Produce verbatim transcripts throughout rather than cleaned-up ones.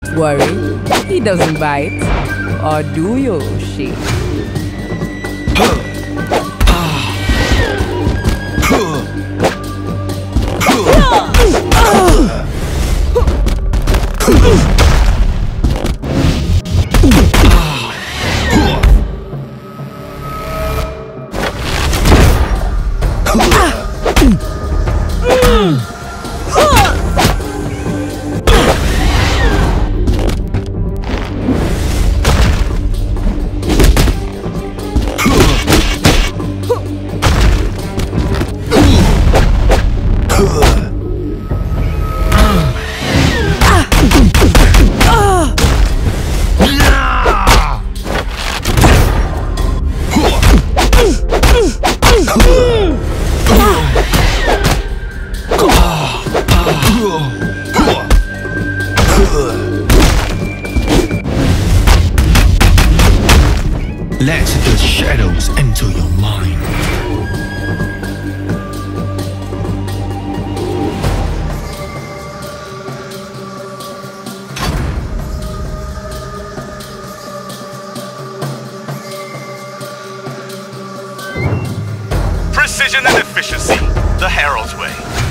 Worry, he doesn't bite. Or do you, she? Let the shadows enter your mind. Precision and efficiency, the Herald's way.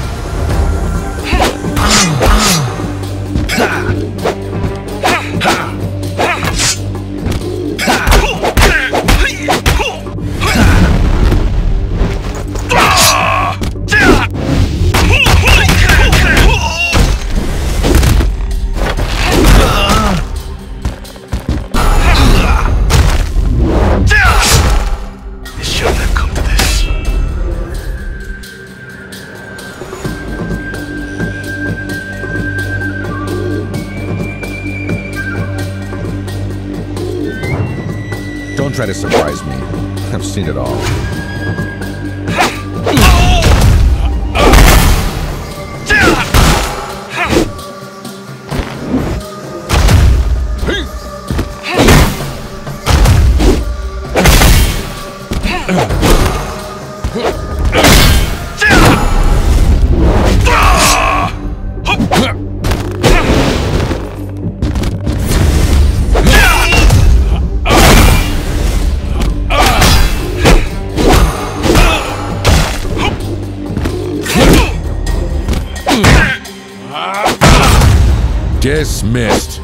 Don't try to surprise me. I've seen it all. Dismissed.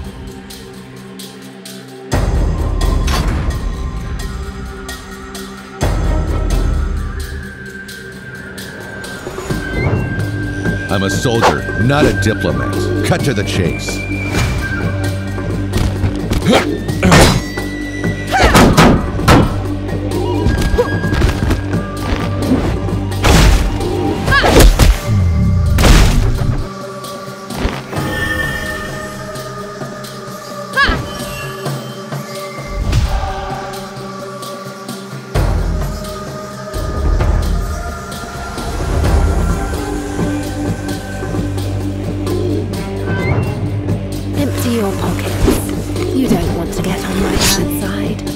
I'm a soldier, not a diplomat. Cut to the chase. Empty your pockets. You don't want to get on my bad side.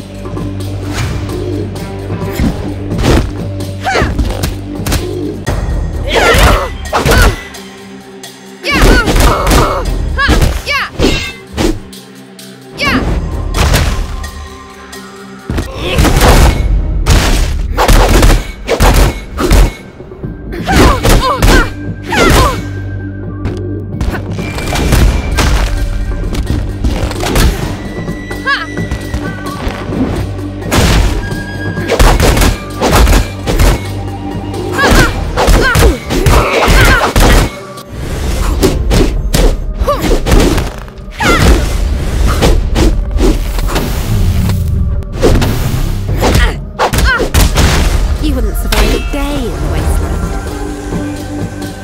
You wouldn't survive a day in the wasteland.